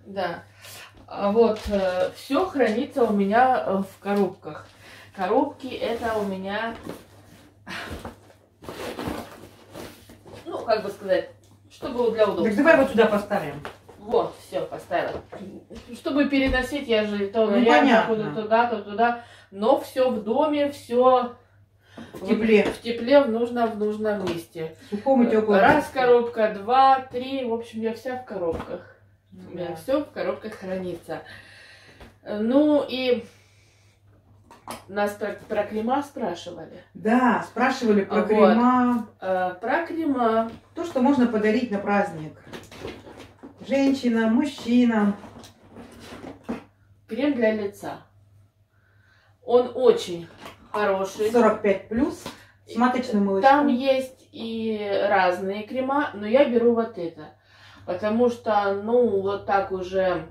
Да. А вот все хранится у меня в коробках. Коробки это у меня, ну, как бы сказать, чтобы для удобства. Так давай вот сюда поставим. Вот, все, поставила. Чтобы переносить, я же то на понятно. ярмарку, туда, то туда. Но все в доме, все В тепле. в тепле в нужном месте. Сухому теплому. Раз коробка, два, три. В общем, я вся в коробках. У меня все в коробках хранится. Ну и нас про крема спрашивали. Да, спрашивали про Вот. крема. Про крема. То, что можно подарить на праздник. Женщинам, мужчинам. Крем для лица. Он очень хороший. 45 плюс. С маточным молочком. Там есть и разные крема, но я беру вот это. Потому что, ну, вот так уже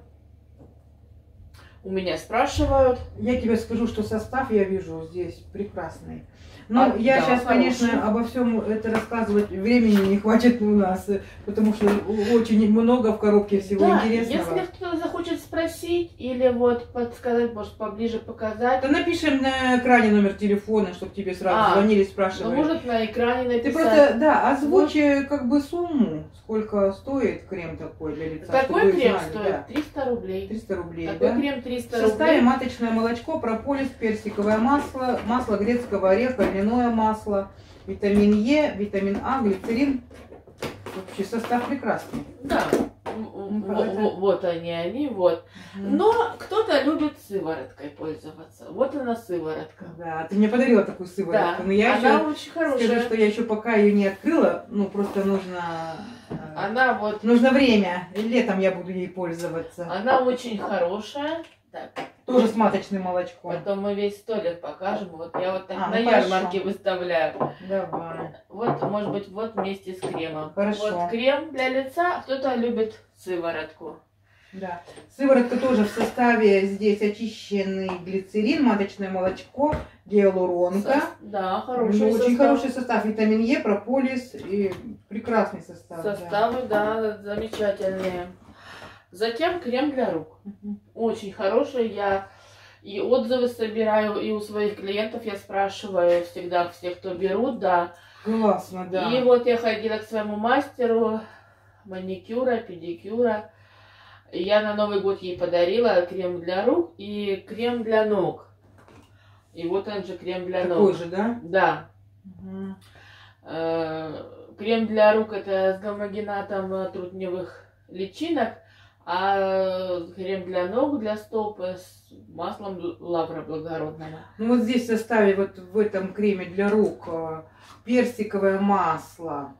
у меня спрашивают. Я тебе скажу, что состав я вижу здесь прекрасный. Но я да, сейчас, хороший. конечно, обо всем это рассказывать времени не хватит у нас, потому что очень много в коробке всего Да, интересного. если кто-то захочет спросить или вот подсказать, может, поближе показать. То напишем на экране номер телефона, чтобы тебе сразу звонили, спрашивали. Ну, может, на экране написать. Ты просто, да, озвучи как бы сумму, сколько стоит крем такой для лица. Такой крем знали, стоит да. 300 рублей. 300 рублей, Такой да? крем 300 В составе рублей. маточное молочко, прополис, персиковое масло, масло грецкого ореха, льняное масло, витамин Е, витамин А, глицерин. Вообще состав прекрасный. Да. Вот они, вот. Но кто-то любит сывороткой пользоваться. Вот она сыворотка. Да, ты мне подарила такую сыворотку. Да, Но я она еще очень хорошая. скажу, что я еще пока ее не открыла. Ну, просто нужно... Она вот... Нужно время. Летом я буду ей пользоваться. Она очень хорошая. Так. Тоже с маточным молочком. Потом мы весь столик покажем. Вот я вот так на ну ярмарке хорошо. выставляю. Давай. Вот, может быть, вот вместе с кремом. Хорошо. Вот крем для лица, а кто-то любит сыворотку. Да. Сыворотка тоже в составе здесь очищенный глицерин, маточное молочко, гиалуронка. Да, хороший Очень состав. хороший состав. Витамин Е, прополис и прекрасный состав. Составы, да, замечательные. Затем крем для рук. Очень хороший. Я и отзывы собираю, и у своих клиентов я спрашиваю всегда, всех, кто берут, да. Классно, да. И вот я ходила к своему мастеру маникюра, педикюра. И я на Новый год ей подарила крем для рук и крем для ног. И вот он же крем для ног. Такой же, да? Да. Крем для рук это с гомогенатом трутневых личинок, а крем для ног, для стоп с маслом лавра благородного. Ну вот здесь в составе, вот в этом креме для рук, персиковое масло,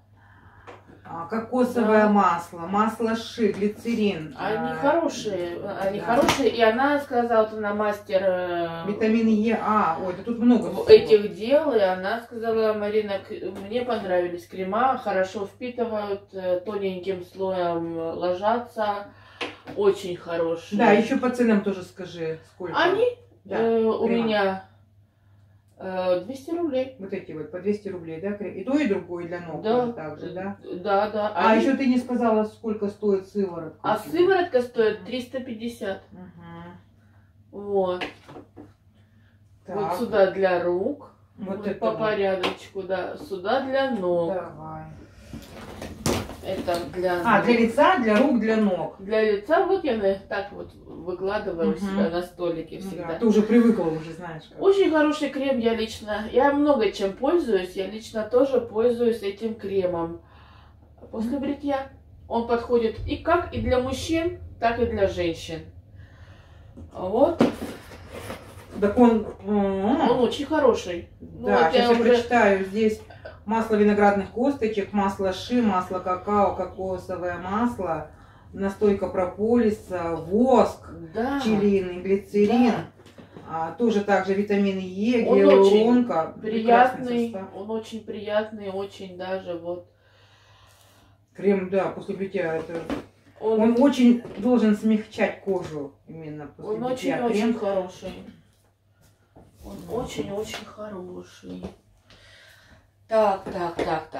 кокосовое масло, масло ши, глицерин. Они хорошие, и она сказала, вот она мастер витамин Е, ой, да тут много всего. этих дел, и она сказала: Марина, мне понравились крема, хорошо впитывают, тоненьким слоем ложатся, очень хорошие. Да, еще по ценам тоже скажи, сколько. Они Да, у крема. меня 200 рублей. Вот эти вот, по 200 рублей, да? И то, и другое для ног Да. также, да? Да, да. А еще ты не сказала, сколько стоит сыворотка. А сыворотка стоит 350. Вот. Так. Вот сюда для рук. Вот Вот это по вот. порядочку, да. Сюда для ног. Давай. Это для Для лица, для рук, для ног. Для лица вот я так вот выкладываю себя на столике всегда. Да, ты уже привыкла, уже знаешь. Как. Очень хороший крем я много чем пользуюсь. Я лично тоже пользуюсь этим кремом. После бритья он подходит и для мужчин, так и для женщин. Вот. Так он очень хороший. Да, вот сейчас я прочитаю. Здесь масло виноградных косточек, масло ши, масло какао, кокосовое масло, настойка прополиса, воск, пчелиный, глицерин. Тоже также витамин Е, гиалуронка. Приятный, он очень приятный, очень даже вот. Крем, да, после бритья это... Он очень должен смягчать кожу именно после бритья. Он очень хороший. Он очень-очень хороший. Так.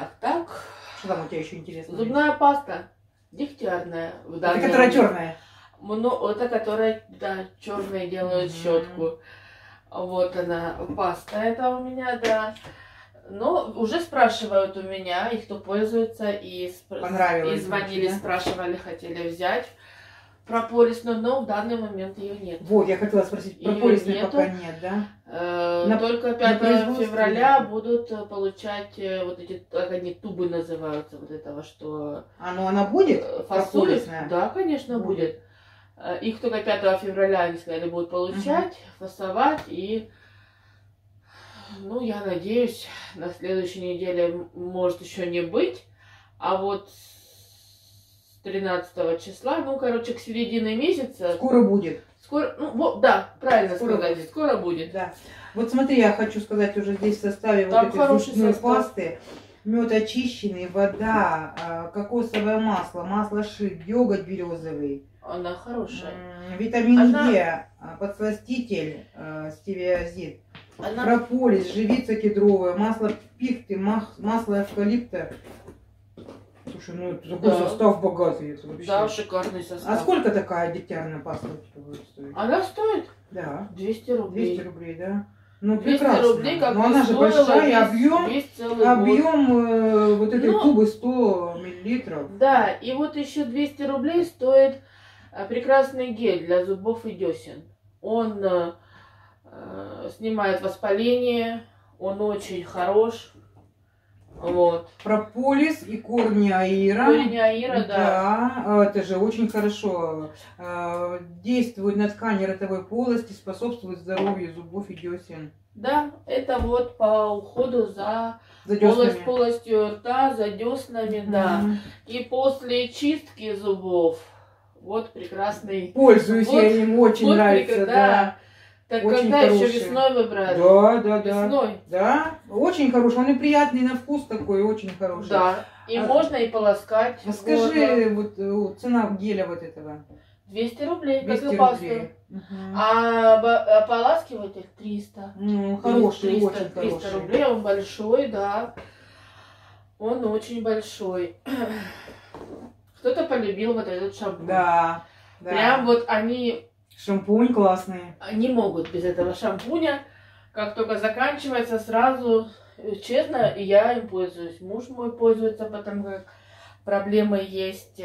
Что там у тебя еще интересно? Зубная паста дегтярная. Это которая черная. Это которая, да, черные делают щетку. Вот она, паста это у меня, да. Но уже спрашивают у меня, и кто пользуется, и звонили, да? Спрашивали, хотели взять прополисную, но в данный момент ее нет. Вот, я хотела спросить, прополисной пока нет, да? Только 5 февраля будут получать вот эти, как они, тубы называются, вот этого, что... Она будет прополисная? Да, конечно, будет. Их только 5 февраля, они сказали, будут получать, фасовать, и... Ну, я надеюсь, на следующей неделе может еще не быть, а вот с 13 числа, ну, короче, к середине месяца... Скоро будет. Скоро, ну, вот, да, правильно сказать, будет. Скоро будет. Да. Вот смотри, я хочу сказать уже здесь в составе там вот этой зубной пасты. Мед очищенный, вода, кокосовое масло, масло ши, йогурт березовый. Она хорошая. Витамин Е, подсластитель, стевиазид. Прополис, живица кедровая, масло пихты, масло эвкалипта. Слушай, ну это такой состав богатый. Это вообще. Да, шикарный состав. А сколько такая дегтярная паста будет стоить? Она стоит? Да. 200 рублей. 200 рублей, да. Ну, 200 прекрасно. рублей, как но она же большая, объем вот этой тубы 100 миллилитров. Да, и вот еще 200 рублей стоит прекрасный гель для зубов и десен. Он снимает воспаление, он очень хорош. Вот. Прополис и корни аира. Корни аира, да. Да, это же очень хорошо. Действует на ткани ротовой полости, способствует здоровью зубов и десен. Да, это вот по уходу за полостью рта, за деснами, да. И после чистки зубов, вот прекрасный. Пользуюсь я им, очень вот нравится, да. Так очень когда хороший. Еще весной выбрали? Да. Весной. Да, очень хороший. Он и приятный на вкус такой, очень хороший. Да, и можно и полоскать. Скажи, вот цена геля вот этого. 200 рублей, 200 как и пасту. Угу. А ополаскиватель 300. Хороший, 300, очень 300 хороший. рублей, он большой, да. Он очень большой. Кто-то полюбил вот этот шампунь. Да. Прям вот они... Шампунь классный. Не могут без этого шампуня. Как только заканчивается, сразу, честно, и я им пользуюсь. Муж мой пользуется, потому как проблемы есть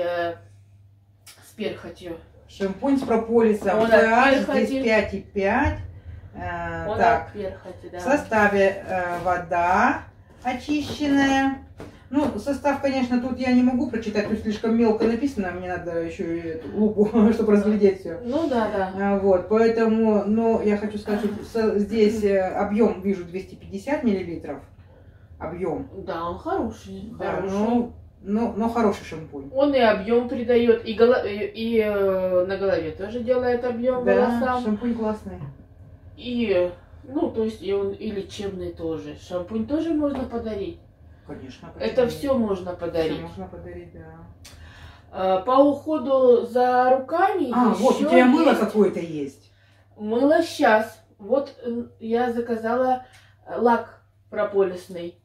с перхотью. Шампунь с прополисом. Он от перхоти. Здесь 5,5. Он Так, от перхоти, да. В составе вода очищенная. Ну, состав, конечно, тут я не могу прочитать, тут слишком мелко написано, мне надо еще и лупу, чтобы разглядеть все. Ну да. Вот, поэтому, но я хочу сказать, что здесь объем вижу 250 миллилитров. Объем. Да, он хороший. Да, но хороший шампунь. Он и объем придает, и на голове тоже делает объем волосам. Да, шампунь классный. И, ну, то есть, и он и лечебный тоже. Шампунь тоже можно подарить. Конечно. Это все можно подарить. Все можно подарить, да. По уходу за руками. Вот у тебя мыло какое-то есть. Мыло сейчас. Вот я заказала лак прополисный.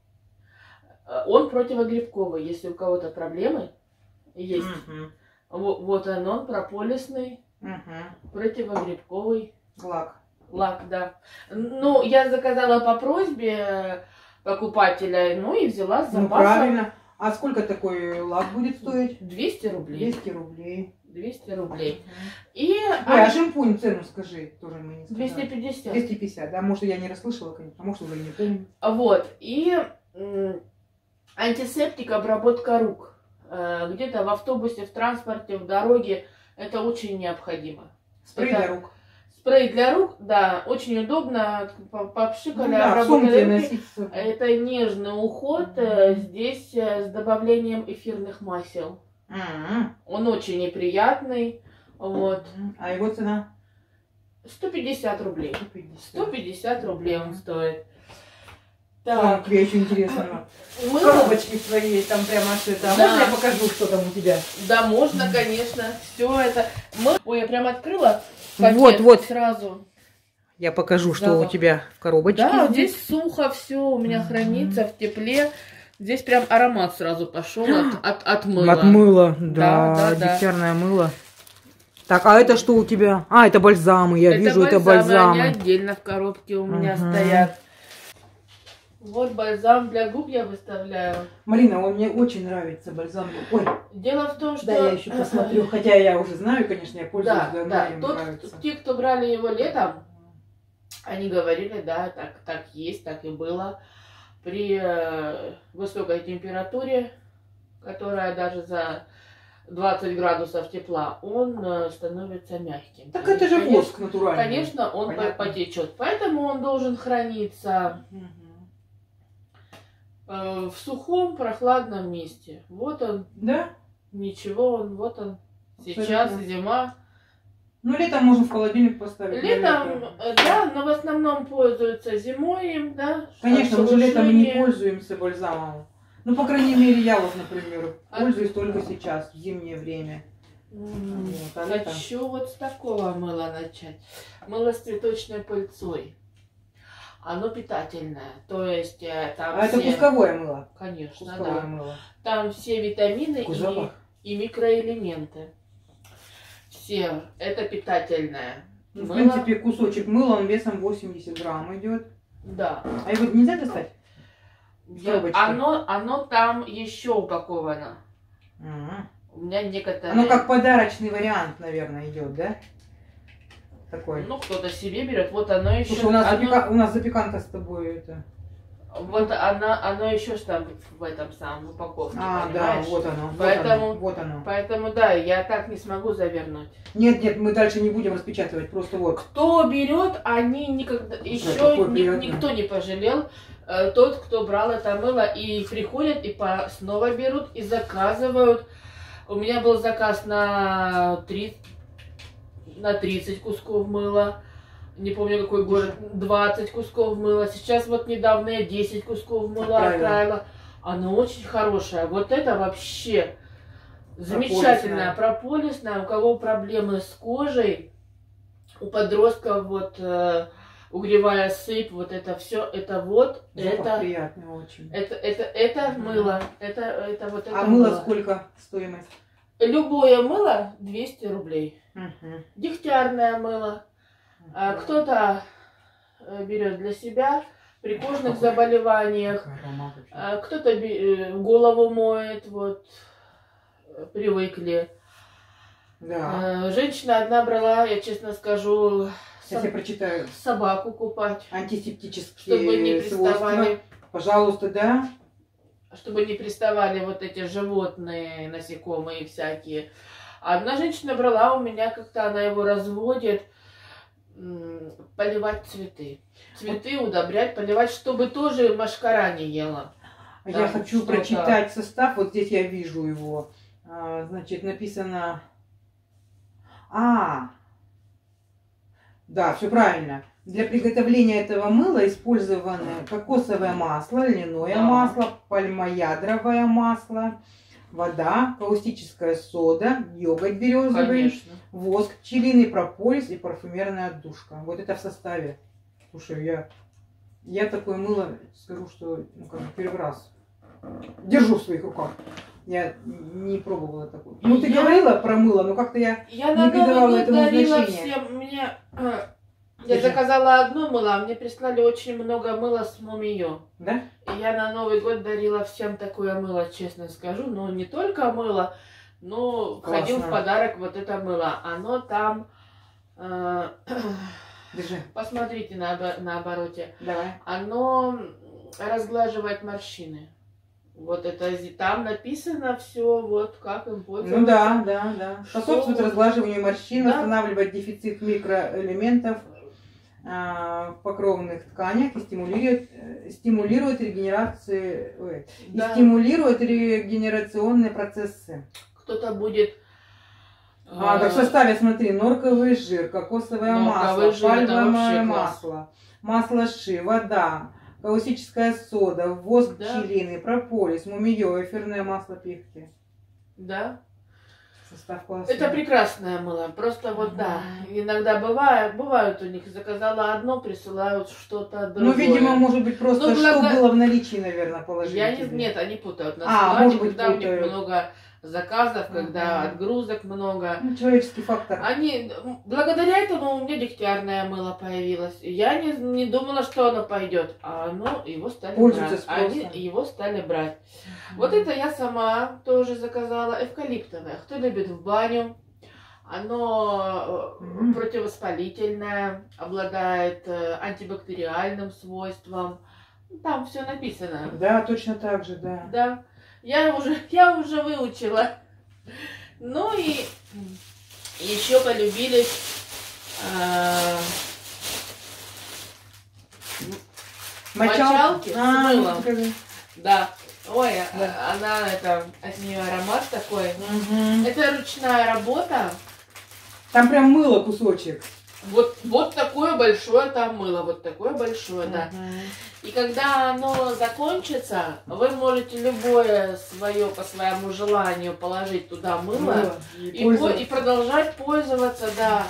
Он противогрибковый, если у кого-то проблемы есть. Вот он прополисный, противогрибковый. Лак, да. Ну, я заказала по просьбе покупателя, ну и взяла с запасом. Ну, правильно. А сколько такой лак будет стоить? 200 рублей. 200 рублей. 200 рублей. И... а шампунь цену скажи, тоже мы не сказали. 250. 250, да, может я не расслышала, конечно, может уже не помню. Вот, и антисептик, обработка рук. Где-то в автобусе, в транспорте, в дороге, это очень необходимо. Спрей для рук. Спрей для рук, да, очень удобно, попшикали, обработали руки. Это нежный уход, здесь с добавлением эфирных масел. Он очень неприятный, вот. А его цена? 150 рублей. 150 рублей он стоит. Так, тебе еще интересно. В коробочке своей там прямо это. Да. Можно я покажу, что там у тебя? Да, можно, конечно. Все это. Ой, я прям открыла. Вот сразу. Я покажу, что у тебя в коробочке. Да, здесь сухо все у меня хранится в тепле. Здесь прям аромат сразу пошел от мыла. От мыла, да, дегтярное мыло. Так, а это что у тебя? А, это бальзамы, я вижу, это бальзамы. Они отдельно в коробке у меня стоят. Вот бальзам для губ я выставляю. Марина, он мне очень нравится, бальзам. Ой. Дело в том, что... Да, я еще посмотрю, хотя я уже знаю, конечно, я пользуюсь, да, те, кто брали его летом, они говорили, да, так есть, так и было. При высокой температуре, которая даже за 20 градусов тепла, он становится мягким. Так это же воск натуральный. Конечно, он потечет. Поэтому он должен храниться в сухом, прохладном месте. Вот он. Да? Ничего, вот он. Сейчас зима. Ну, летом можно в холодильник поставить. Летом, да, но в основном пользуются зимой им, да. Конечно, мы же летом не пользуемся бальзамом. Ну, по крайней мере, я вот, например, пользуюсь только сейчас, в зимнее время. Хочу вот с такого мыла начать. Мыло с цветочной пыльцой. Оно питательное, то есть там это кусковое мыло? Конечно, кусковое да. Мыло. Там все витамины и микроэлементы. Все. Это питательное. Ну, в принципе, кусочек мыла, он весом 80 грамм идет. Да. А его нельзя достать? Оно там еще упаковано. У меня некоторые... Оно как подарочный вариант, наверное, идет, да? Такой. Ну, кто-то себе берет. Вот оно еще... Слушай, у нас запеканка с тобой это... Вот оно еще там в этом самом упаковке, понимаешь? Да, вот оно. Поэтому, вот оно. Поэтому, да, я так не смогу завернуть. Нет, мы дальше не будем распечатывать, просто вот. Кто берет, они никогда... Еще никто не пожалел. Тот, кто брал это мыло, и приходят, и снова берут, и заказывают. У меня был заказ на 30 кусков мыла. Не помню, какой город. 20 кусков мыла. Сейчас вот недавно я 10 кусков мыла отправила. Оно очень хорошее. Вот это вообще замечательное. Прополисное. У кого проблемы с кожей, у подростков вот... угревая сыпь, вот это все, это вот, это приятно очень. Это мыло, это вот это. А мыло сколько стоимость? Любое мыло 200 рублей. Дегтярное мыло. Кто-то берет для себя при кожных заболеваниях, кто-то голову моет, вот привыкли. Да. Женщина одна брала, я честно скажу. Сейчас я прочитаю. Собаку купать. Антисептические чтобы не приставали. Пожалуйста, да. Чтобы не приставали вот эти животные, насекомые всякие. Одна женщина брала у меня, как-то она его разводит, поливать цветы. Цветы удобрять, поливать, чтобы тоже мошкара не ела. Я хочу прочитать состав. Вот здесь я вижу его. Значит, написано... Да, все правильно. Для приготовления этого мыла использованы кокосовое масло, льняное масло, пальмоядровое масло, вода, каустическая сода, йогурт березовый, воск, пчелиный прополис и парфюмерная отдушка. Вот это в составе. Слушай, я такое мыло, скажу, что первый раз держу в своих руках. Я не пробовала такое. Ну, ты говорила про мыло, но как-то я не придавала этому значения. Я заказала одно мыло, а мне прислали очень много мыла с Мумиё. Да? И я на Новый год дарила всем такое мыло, честно скажу. Но не только мыло, но входил в подарок вот это мыло. Оно там... Держи. Посмотрите на обороте. Давай. Оно разглаживает морщины. Вот это там написано все, вот как им пользоваться. Ну да. Способствует разглаживанию морщин, восстанавливает дефицит микроэлементов в покровных тканях и стимулирует регенерационные процессы. Кто-то будет... Так в составе, смотри, норковый жир, кокосовое масло, пальмовое масло, масло ши, вода, каустическая сода, воск пчелиный, прополис, мумиё, эфирное масло пихты. Да. Состав классный. Это прекрасное мыло. Просто вот да. Иногда бывают у них. Заказала одно, присылают что-то другое. Ну, видимо, может быть, просто что было в наличии, наверное, положили. Нет, они путают. Может быть, когда у них много заказов, когда отгрузок много. Ну, человеческий фактор. Благодаря этому у меня дегтярное мыло появилось. Я не думала, что оно пойдет, а его стали брать. Они его стали брать. Вот это я сама тоже заказала, эвкалиптовое. Кто любит в баню? Оно противовоспалительное, обладает антибактериальным свойством. Там все написано. Да, точно так же, да. Да. Я уже выучила. Ну и еще полюбились мочалки с мылом. Да. Ой, да. От нее аромат такой. Это ручная работа. Там прям мыло кусочек. Вот такое большое там мыло, вот такое большое, да. И когда оно закончится, вы можете любое свое по своему желанию положить туда мыло и продолжать пользоваться, да.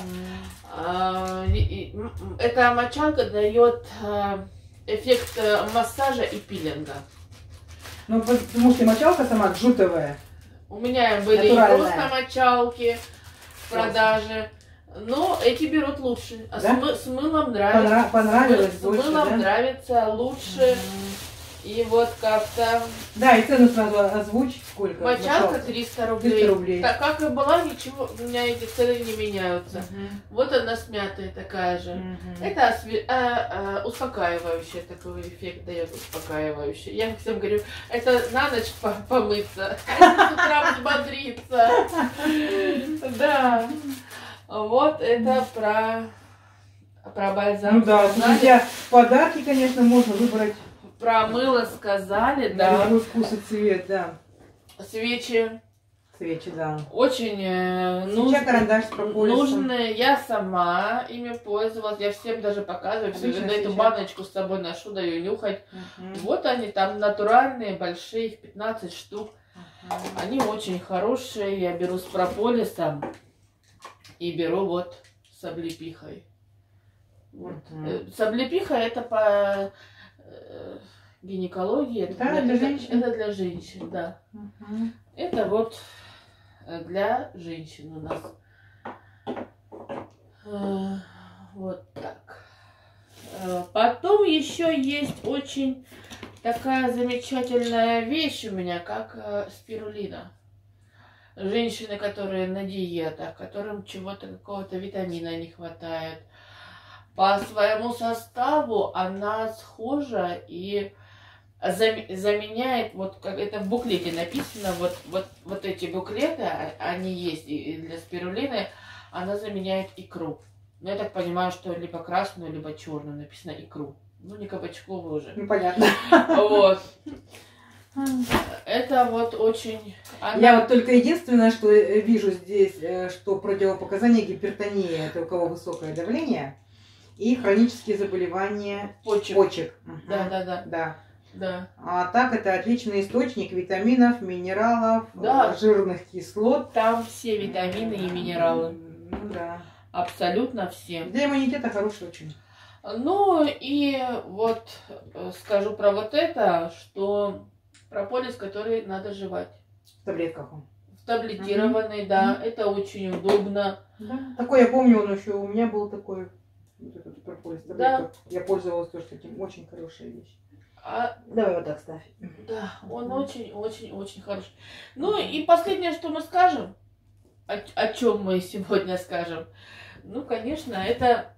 Эта мочалка дает эффект массажа и пилинга. Ну, потому что мочалка сама джутовая. У меня были и просто мочалки в продаже. Но эти берут лучше. А да? С мылом нравится. Понравилось с мылом нравится лучше. И вот как-то... Да, и цену сразу озвучь, сколько? Мочалка 300 рублей. 300 рублей. Так как и была, ничего, у меня эти цены не меняются. Вот она смятая такая же. Это успокаивающий такой эффект дает, успокаивающий. Я всем говорю, это на ночь помыться, а с утра взбодриться. Да. Вот это про бальзам. Ну да, друзья, подарки, конечно, можно выбрать. Про мыло сказали, да. Любой вкус и цвет, да. Свечи. Свечи, да. Очень карандаш с прополисом. нужные. Я сама ими пользовалась. Я всем даже показываю. Эту баночку с собой ношу, даю нюхать. Вот они там натуральные, большие, их 15 штук. Они очень хорошие. Я беру с прополисом. И беру вот с облепихой. Вот. С облепихой это по гинекологии. Это для женщин? Это для женщин, да. Это вот для женщин у нас. Вот так. Потом еще есть очень такая замечательная вещь у меня, как спирулина. Женщины, которые на диетах, которым чего-то, какого-то витамина не хватает. По своему составу она схожа и заменяет, вот как это в буклете написано, вот эти буклеты, они есть и для спирулины, она заменяет икру. Но я так понимаю, что либо красную, либо черную написано икру. Ну, не кабачковую уже. Ну, понятно. Вот. Это вот очень... Я вот только единственное, что вижу здесь, что противопоказания гипертонии, это у кого высокое давление, и хронические заболевания почек. Да. А так это отличный источник витаминов, минералов, жирных кислот. Там все витамины и минералы. Да. Абсолютно все. Для иммунитета хороший очень. Ну и вот скажу про вот это, что прополис, который надо жевать. В таблетках он. В таблетированный, да. Это очень удобно. Да. Такой я помню, он еще у меня был такой. Вот этот прополис. Да. Я пользовалась тоже таким. Очень хорошая вещь. Давай вот так ставь. Да, он очень-очень-очень хороший. Ну и последнее, что мы скажем, о чем мы сегодня скажем. Ну, конечно, это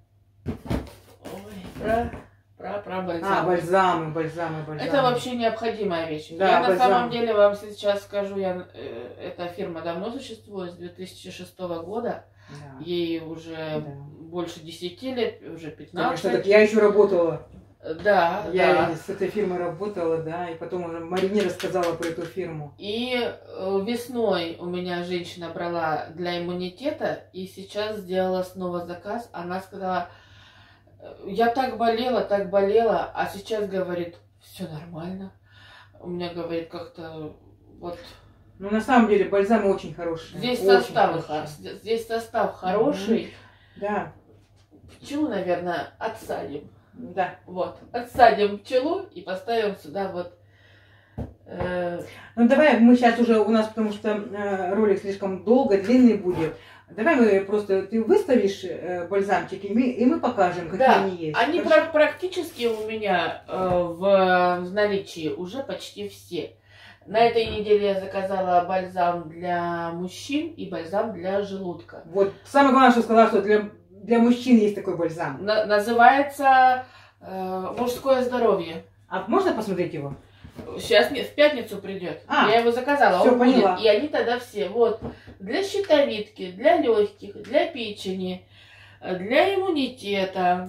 про бальзамы. Бальзамы. Это вообще необходимая вещь. Да, я на самом деле вам сейчас скажу, эта фирма давно существует, с 2006 года. Да. Ей уже больше 10 лет, уже 15. Конечно, так я еще работала. Да, я с этой фирмой работала, да, и потом уже Марине рассказала про эту фирму. И весной у меня женщина брала для иммунитета, и сейчас сделала снова заказ. Она сказала, я так болела, а сейчас говорит, все нормально. У меня, говорит, как-то вот... Ну, на самом деле, бальзамы очень хорошие. Здесь состав хороший. Да. Пчелу, наверное, отсадим. Да. Вот. Отсадим пчелу и поставим сюда вот Ну давай мы сейчас уже у нас, потому что ролик слишком долго, длинный будет. Давай мы просто, ты выставишь бальзамчики, и мы покажем, какие да, они есть. Они практически у меня в наличии уже почти все. На этой неделе я заказала бальзам для мужчин и бальзам для желудка. Вот, самое главное, что сказала, что для мужчин есть такой бальзам. Называется «Мужское здоровье». А можно посмотреть его? Сейчас в пятницу придет. Я его заказала, все, он будет. поняла. И они тогда все. Вот. Для щитовидки, для легких, для печени, для иммунитета,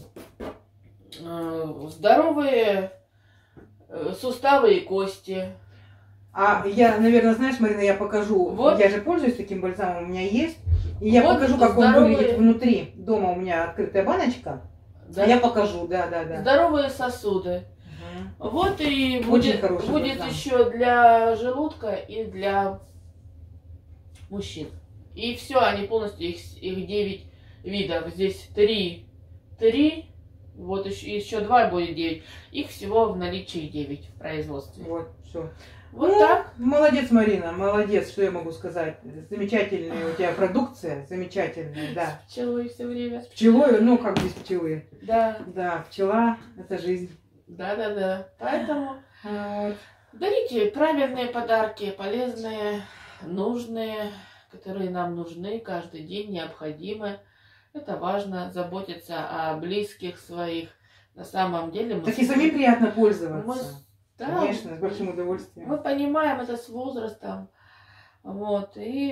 здоровые суставы и кости. А я, наверное, знаешь, Марина, я покажу. Вот. Я же пользуюсь таким бальзамом, у меня есть. И я вот покажу, как он выглядит внутри. Дома у меня открытая баночка. Да. Я покажу, да. Здоровые сосуды. Угу. Вот и будет еще для желудка и для мужчин. И все, они полностью, их 9 видов. Здесь 3, вот еще 2 будет 9. Их всего в наличии 9 в производстве. Вот, все. Вот так. Молодец, Марина, молодец, что я могу сказать. Замечательная у тебя продукция, замечательная, да. С пчелой все время. С пчелой, ну как без пчелы. Да. Да, пчела – это жизнь. Да. Поэтому дарите правильные подарки, полезные, нужные, которые нам нужны каждый день, необходимы. Это важно, заботиться о близких своих. На самом деле так и самим приятно пользоваться. Да, конечно, с большим удовольствием. Мы понимаем это с возрастом. Вот, и...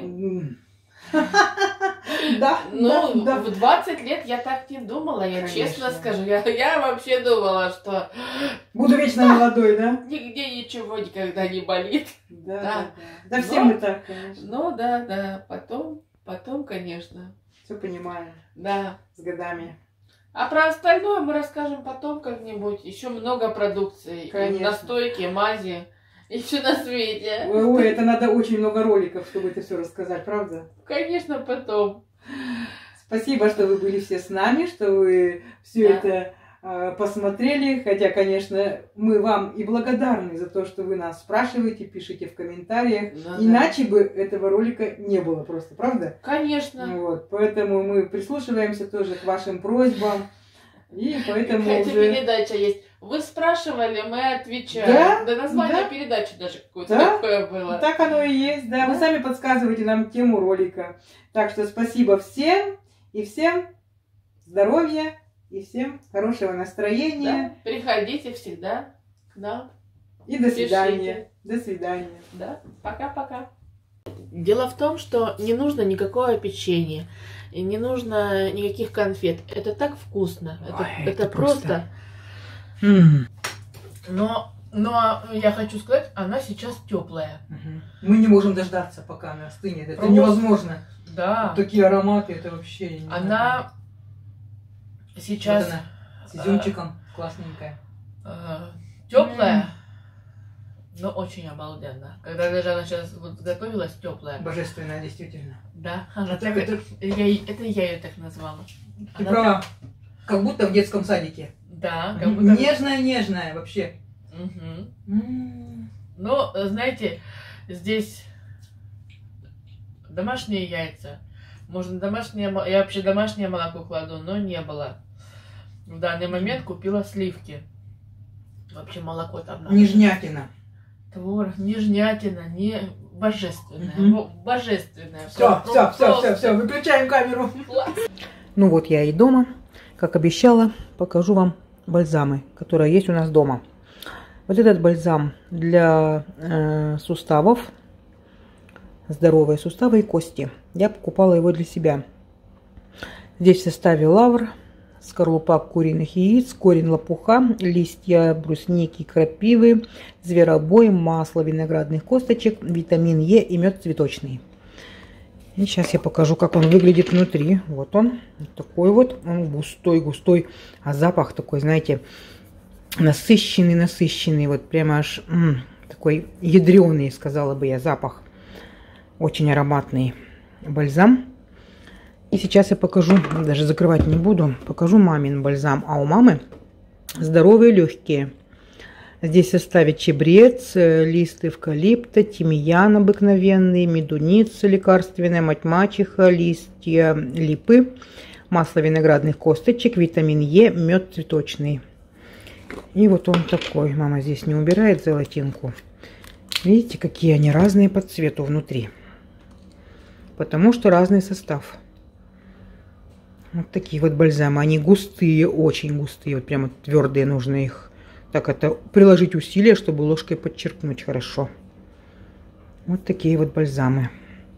Да, в 20 лет я так не думала, я честно скажу. Я вообще думала, что... Буду вечно молодой, да? Нигде ничего никогда не болит. Да, все мы так, конечно. Ну, да, потом, конечно. Все понимаем. Да. С годами. А про остальное мы расскажем потом как-нибудь. Еще много продукции. Конечно. Настойки, мази. И все на свете. Ой, это надо очень много роликов, чтобы это все рассказать, правда? Конечно, потом. Спасибо, что вы были все с нами, что вы все это посмотрели. Хотя, конечно, мы вам и благодарны за то, что вы нас спрашиваете, пишите в комментариях. Иначе бы этого ролика не было просто, правда? Конечно. Вот, поэтому мы прислушиваемся тоже к вашим просьбам. И поэтому это передача есть. Вы спрашивали, мы отвечаем. Да, название передачи даже какое-то такое было. Так оно и есть, да. Вы сами подсказываете нам тему ролика. Так что спасибо всем. И всем здоровья. И всем хорошего настроения. Да. Приходите всегда к нам. И до свидания. До свидания. Да. Пока-пока. Дело в том, что не нужно никакого печенья. И не нужно никаких конфет. Это так вкусно. Ой, это просто... Но я хочу сказать, она сейчас теплая. Мы не можем дождаться, пока она остынет. Это невозможно. Да. Вот такие ароматы, это вообще... Она сейчас... Вот она, с изюмчиком, классненькая. Теплая, но очень обалденно. Когда даже она сейчас вот готовилась теплая. Божественная, действительно. Да, она так... Это я ее так назвала. Ты права. Как будто в детском садике. Да, как будто... Нежная вообще. Но, знаете, здесь домашние яйца. Можно домашнее... Я вообще домашнее молоко кладу, но не было. В данный момент купила сливки. Вообще молоко там... Нежнятина. Творог, нежнятина, не... Божественное. Божественное. Все, выключаем камеру. Ну вот я и дома. Как обещала, покажу вам бальзамы, которые есть у нас дома. Вот этот бальзам для суставов, здоровые суставы и кости. Я покупала его для себя. Здесь в составе лавр, скорлупа куриных яиц, корень лопуха, листья брусники, крапивы, зверобой, масло виноградных косточек, витамин Е и мед цветочный. И сейчас я покажу, как он выглядит внутри. Вот он, такой вот, он густой, а запах такой, знаете, насыщенный, вот прямо аж такой ядреный, сказала бы я, запах. Очень ароматный бальзам. И сейчас я покажу, даже закрывать не буду, покажу мамин бальзам. А у мамы здоровые легкие. Здесь в составе чебрец, лист эвкалипта, тимьян обыкновенный, медуница лекарственная, мать мачеха, листья липы, масло виноградных косточек, витамин Е, мед цветочный. И вот он такой. Мама здесь не убирает золотинку. Видите, какие они разные по цвету внутри. Потому что разный состав. Вот такие вот бальзамы. Они густые, очень густые. Вот прямо твердые, нужно их так это приложить усилия, чтобы ложкой подчеркнуть хорошо. Вот такие вот бальзамы.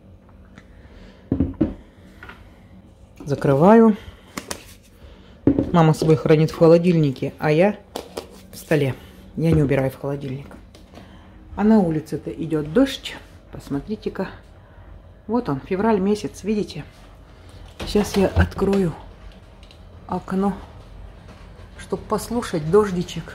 Закрываю. Мама свой хранит в холодильнике, а я в столе. Я не убираю в холодильник. А на улице-то идет дождь. Посмотрите-ка. Вот он, февраль месяц, видите? Сейчас я открою окно, чтобы послушать дождичек.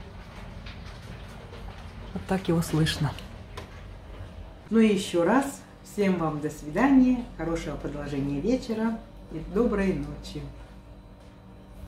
Вот так его слышно. Ну и еще раз всем вам до свидания, хорошего продолжения вечера и доброй ночи.